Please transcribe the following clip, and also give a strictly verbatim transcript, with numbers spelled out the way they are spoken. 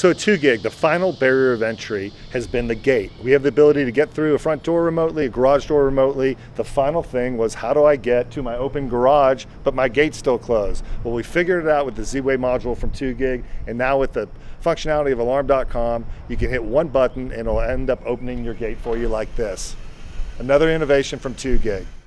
So two gig, the final barrier of entry has been the gate. We have the ability to get through a front door remotely, a garage door remotely. The final thing was, how do I get to my open garage, but my gate's still closed? Well, we figured it out with the Z-Wave module from two gig, and now with the functionality of alarm dot com, you can hit one button and it'll end up opening your gate for you like this. Another innovation from two gig.